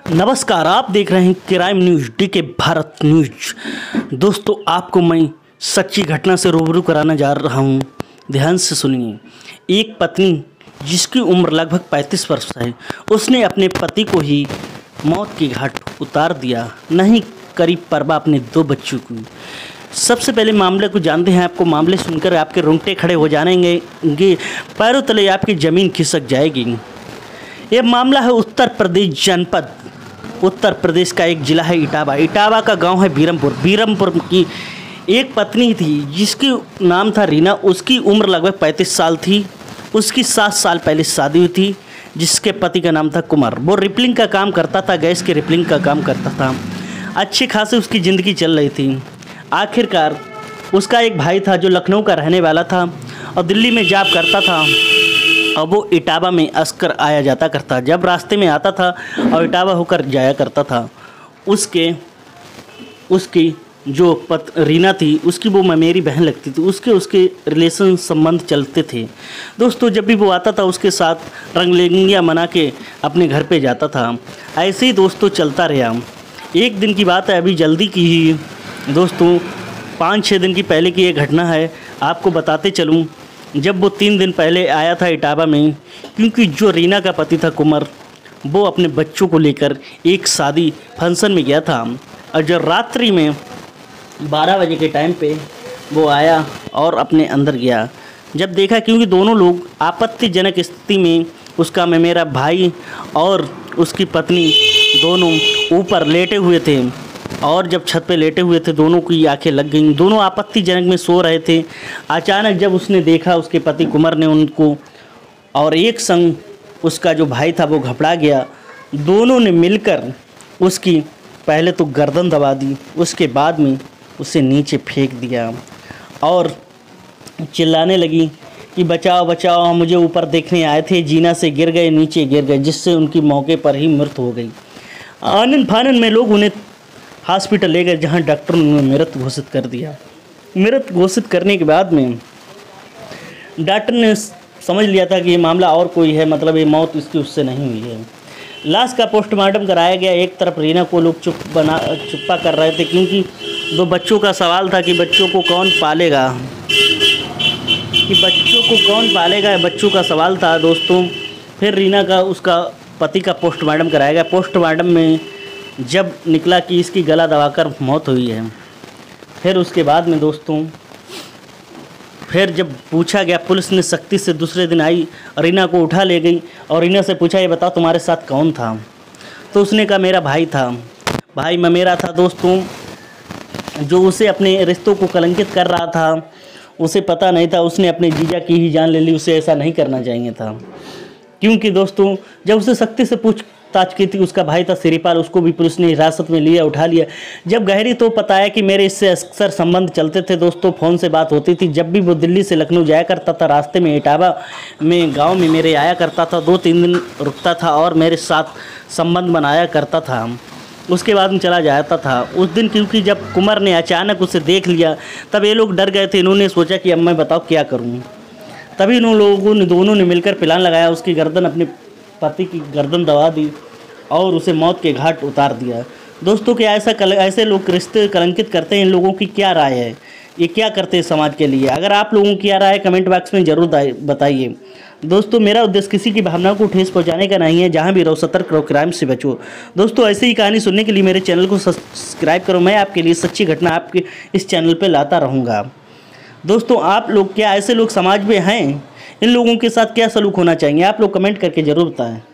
नमस्कार, आप देख रहे हैं crime news D K Bharat news. दोस्तों, आपको मैं सच्ची घटना से रूबरू कराने जा रहा हूं। ध्यान से सुनिए। एक पत्नी जिसकी उम्र लगभग 35 वर्ष है, उसने अपने पति को ही मौत के घाट उतार दिया, नहीं करी परवाह अपने 2 बच्चों की। सबसे पहले मामले को जानते हैं। आपको मामले सुनकर आपके रोंगटे खड़े हो जाएंगे, पैरों तले आपकी ज़मीन खिसक जाएगी। यह मामला है उत्तर प्रदेश जनपद, उत्तर प्रदेश का एक ज़िला है इटावा। इटावा का गांव है बीरमपुर। बीरमपुर की एक पत्नी थी जिसकी नाम था रीना। उसकी उम्र लगभग 35 साल थी। उसकी 7 साल पहले शादी हुई थी, जिसके पति का नाम था कुमार। वो रिपलिंग का काम करता था, गैस के रिपलिंग का काम करता था। अच्छी खासी उसकी ज़िंदगी चल रही थी। आखिरकार उसका एक भाई था जो लखनऊ का रहने वाला था और दिल्ली में जॉब करता था, और वो इटावा में अस्कर आया जाता करता। जब रास्ते में आता था और इटावा होकर जाया करता था, उसकी जो रीना थी, उसकी वो मेरी बहन लगती थी। उसके रिलेशन संबंध चलते थे। दोस्तों, जब भी वो आता था उसके साथ रंगलेंगियाँ मना के अपने घर पे जाता था। ऐसे ही दोस्तों चलता रहा। एक दिन की बात है, अभी जल्दी की ही दोस्तों, 5-6 दिन की पहले की ये घटना है। आपको बताते चलूँ, जब वो 3 दिन पहले आया था इटावा में, क्योंकि जो रीना का पति था कुमार, वो अपने बच्चों को लेकर एक शादी फंक्शन में गया था। और जब रात्रि में 12 बजे के टाइम पे वो आया और अपने अंदर गया। जब देखा, क्योंकि दोनों लोग आपत्तिजनक स्थिति में, उसका मेरा भाई और उसकी पत्नी दोनों ऊपर लेटे हुए थे, और जब छत पे लेटे हुए थे, दोनों की आंखें लग गईं। दोनों आपत्तिजनक में सो रहे थे। अचानक जब उसने देखा, उसके पति कुमार ने उनको, और एक संग उसका जो भाई था वो घबरा गया। दोनों ने मिलकर उसकी पहले तो गर्दन दबा दी, उसके बाद में उसे नीचे फेंक दिया और चिल्लाने लगी कि बचाओ बचाओ, मुझे ऊपर देखने आए थे, जीना से गिर गए, नीचे गिर गए, जिससे उनकी मौके पर ही मृत्यु हो गई। आनन फानन में लोग उन्हें हॉस्पिटल ले गए, जहाँ डॉक्टर ने मृत घोषित कर दिया। मृत घोषित करने के बाद में डॉक्टर ने समझ लिया था कि ये मामला और कोई है, मतलब ये मौत इसकी उससे नहीं हुई है। लाश का पोस्टमार्टम कराया गया। एक तरफ रीना को लोग चुप्पा कर रहे थे, क्योंकि 2 बच्चों का सवाल था कि बच्चों को कौन पालेगा, बच्चों का सवाल था दोस्तों। फिर रीना का, उसका पति का पोस्टमार्टम कराया गया। पोस्टमार्टम में जब निकला कि इसकी गला दबाकर मौत हुई है, फिर उसके बाद में दोस्तों, फिर जब पूछा गया, पुलिस ने सख्ती से दूसरे दिन आई, रीना को उठा ले गई और रीना से पूछा, ये बताओ तुम्हारे साथ कौन था? तो उसने कहा मेरा भाई था, भाई मेरा था दोस्तों, जो उसे अपने रिश्तों को कलंकित कर रहा था। उसे पता नहीं था, उसने अपने जीजा की ही जान ले ली। उसे ऐसा नहीं करना चाहिए था, क्योंकि दोस्तों जब उसे सख्ती से पूछताछ की थी, उसका भाई था सिरिपाल, उसको भी पुलिस ने हिरासत में लिया, उठा लिया। जब गहरी तो पता है कि मेरे इससे अक्सर संबंध चलते थे दोस्तों, फ़ोन से बात होती थी। जब भी वो दिल्ली से लखनऊ जाया करता था, रास्ते में इटावा में गांव में मेरे आया करता था, 2-3 दिन रुकता था और मेरे साथ संबंध बनाया करता था। उसके बाद में चला जाता था। उस दिन क्योंकि जब कुमार ने अचानक उसे देख लिया, तब ये लोग डर गए थे। इन्होंने सोचा कि अब मैं बताओ क्या करूँ। तभी इन लोगों ने, दोनों ने मिलकर प्लान लगाया। उसकी गर्दन, अपने पति की गर्दन दबा दी और उसे मौत के घाट उतार दिया। दोस्तों, क्या ऐसे लोग रिश्ते कलंकित करते हैं? इन लोगों की क्या राय है? ये क्या करते हैं समाज के लिए? अगर आप लोगों की क्या राय है, कमेंट बॉक्स में ज़रूर बताइए। दोस्तों, मेरा उद्देश्य किसी की भावनाओं को ठेस पहुंचाने का नहीं है। जहां भी रहो सतर्क रहो, क्राइम से बचो। दोस्तों, ऐसे ही कहानी सुनने के लिए मेरे चैनल को सब्सक्राइब करो। मैं आपके लिए सच्ची घटना आपके इस चैनल पर लाता रहूँगा। दोस्तों, आप लोग, क्या ऐसे लोग समाज में हैं? इन लोगों के साथ क्या सलूक होना चाहिए? आप लोग कमेंट करके ज़रूर बताएं।